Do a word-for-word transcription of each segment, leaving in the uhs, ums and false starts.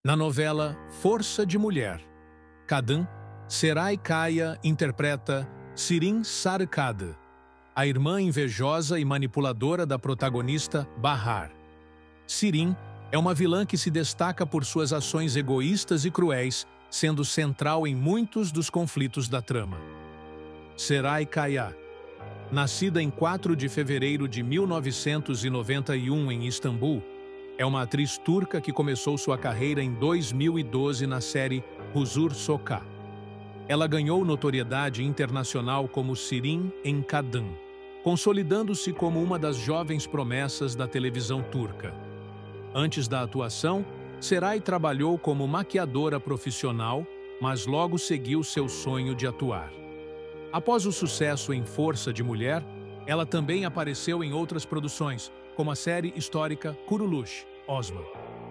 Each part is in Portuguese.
Na novela Força de Mulher, Kadın, Seray Kaya interpreta Sirin Sarıkadı, a irmã invejosa e manipuladora da protagonista Bahar. Sirin é uma vilã que se destaca por suas ações egoístas e cruéis, sendo central em muitos dos conflitos da trama. Seray Kaya, nascida em quatro de fevereiro de mil novecentos e noventa e um em Istambul, é uma atriz turca que começou sua carreira em dois mil e doze na série Huzur Sokak. Ela ganhou notoriedade internacional como Sirin em Kadın, consolidando-se como uma das jovens promessas da televisão turca. Antes da atuação, Seray trabalhou como maquiadora profissional, mas logo seguiu seu sonho de atuar. Após o sucesso em Força de Mulher, ela também apareceu em outras produções, como a série histórica Kuruluş, Osman.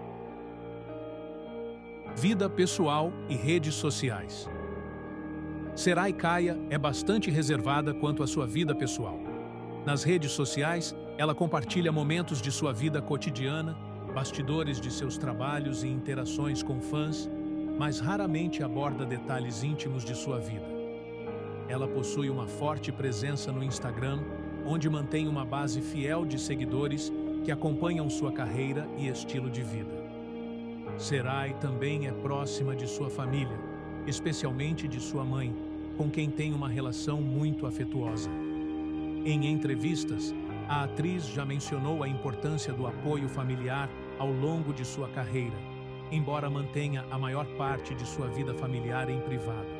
Vida pessoal e redes sociais. Seray Kaya é bastante reservada quanto à sua vida pessoal. Nas redes sociais, ela compartilha momentos de sua vida cotidiana, bastidores de seus trabalhos e interações com fãs, mas raramente aborda detalhes íntimos de sua vida. Ela possui uma forte presença no Instagram, onde mantém uma base fiel de seguidores que acompanham sua carreira e estilo de vida. Seray também é próxima de sua família, especialmente de sua mãe, com quem tem uma relação muito afetuosa. Em entrevistas, a atriz já mencionou a importância do apoio familiar ao longo de sua carreira, embora mantenha a maior parte de sua vida familiar em privado.